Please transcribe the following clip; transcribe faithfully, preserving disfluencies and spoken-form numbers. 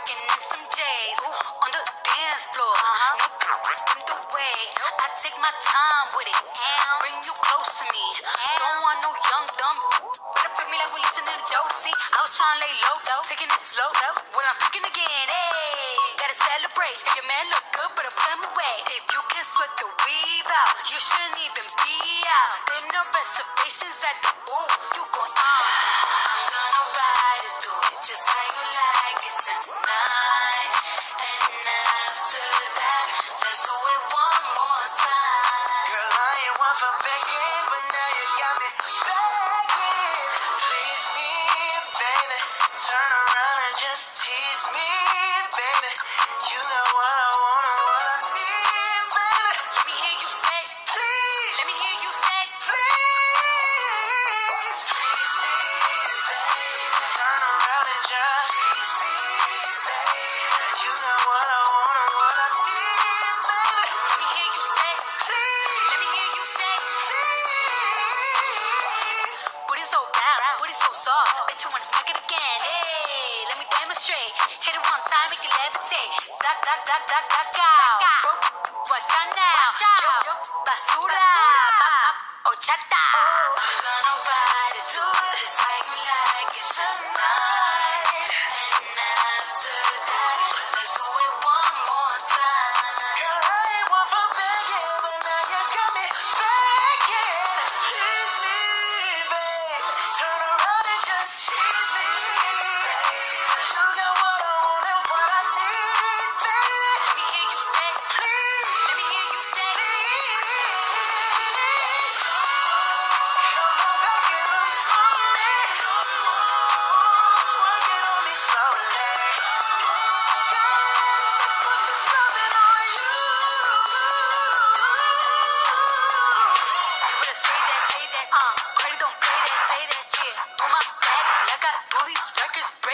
Rocking in some J's on the dance floor. No in the way. I take my time with it. Bring you close to me. Don't want no young dumb. Better pick me like we listening to Jodeci. I was trying to lay low, taking it slow. When I'm picking again, hey, gotta celebrate. If your man look good, better put him away. If you can sweat the weave out, you shouldn't even be out. There no reservations at the ooh, you gon' ah. I'm gonna ride it through it just how you like it tonight. And after that, let's do it one more time. Girl, I ain't one for begging, but now you got me begging. Please me, baby. Turn around and just tease me, baby. You got what I want and what I need, baby. Let me hear you say, Please, let me hear you say, please, please me, baby. Turn around and just tease me, baby. You got what I want and what I need, baby. let me hear you say, Please, let me hear you say. please. Booty so round, booty so soft. Bet you wanna smack it again. Hey, let me demonstrate. Hit it one time, make it levitate. Duck, duck, duck, duck, duck out. Bro, watch out now. Yo, yo, basura, ma, ma, ochata. I'm gonna ride it, do it just how you like it tonight. And after that, let's do it one more time. Girl, I ain't one for begging, but now you got me begging. Please me, babe. Turn around and just tease me, babe. You got what I want and what I need, baby. Let me hear you say, Please, let me hear you say. please. Come on back and look for me. Twerk it on me slowly. Girl, put this loving on you. You better say that, say that, uh. Credit don't play that, play that, yeah. On my back, like I do these records break.